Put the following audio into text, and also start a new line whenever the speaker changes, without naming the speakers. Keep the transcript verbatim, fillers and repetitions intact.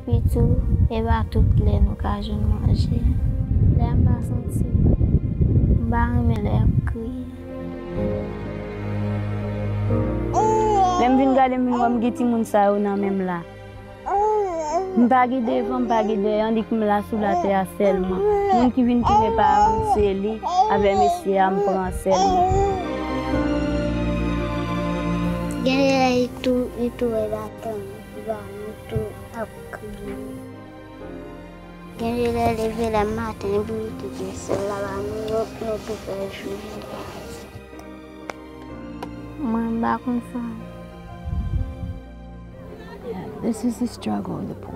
Epi tou, e ba tout le nou ka joun manje. Le mba santi, mba reme le ap kriye.
Lem vin gade min wam geti moun sa yo nan même la. M'pa gide fam pa gide yon dik me la sou la terre seulement. Moun ki vin ki me parents c'est li avec monsieur am prend seulement.
Gene itu itu datang, bang itu aku. Gene lever la matin pour te cela va nous nous faire jouer. Man back on fun.
Yeah, this is the struggle of the poor.